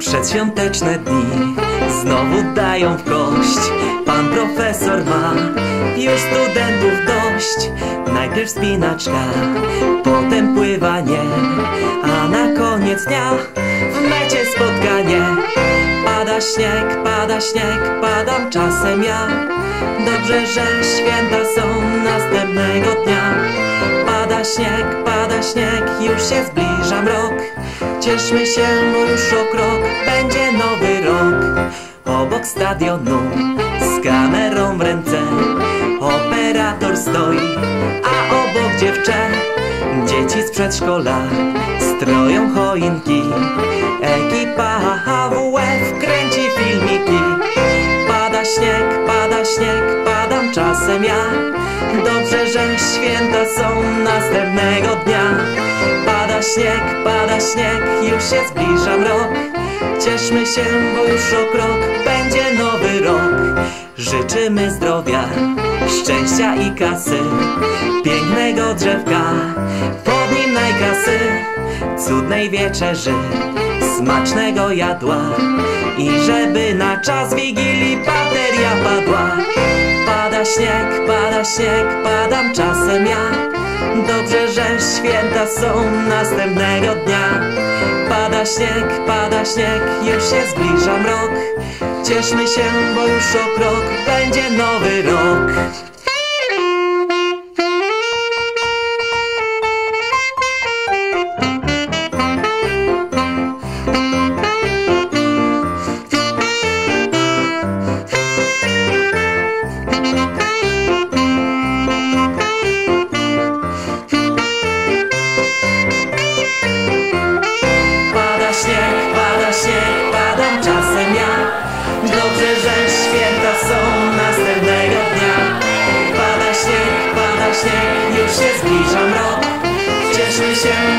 Przedświąteczne dni znowu dają w kość. Pan profesor ma już studentów dość. Najpierw spinaczka, potem pływanie, a na koniec dnia w mecie spotkanie. Pada śnieg, padam czasem ja. Dobrze, że święta są następnego dnia. Pada śnieg, już się zbliża mrok. Cieszmy się, bo już o krok będzie nowy rok. Obok stadionu z kamerą w ręce operator stoi, a obok dziewczę. Dzieci z przedszkola stroją choinki. Ekipa HWF kręci filmiki. Pada śnieg, padam czasem ja. Dobrze, że święta są następnego dnia. Pada śnieg, już się zbliża mrok. Cieszmy się, bo już o krok będzie nowy rok. Życzymy zdrowia, szczęścia i kasy, pięknego drzewka, pod nim najkrasy, cudnej wieczerzy, smacznego jadła i żeby na czas Wigilii bateria padła. Pada śnieg, padam czasem ja. Dobrze, że święta są następnego dnia. Pada śnieg, już się zbliża mrok. Cieszmy się, bo już o krok będzie nowy rok. Pada śnieg, padam czasem ja. Dobrze, że święta są następnego dnia. Pada śnieg, już się zbliża mrok. Cieszmy się,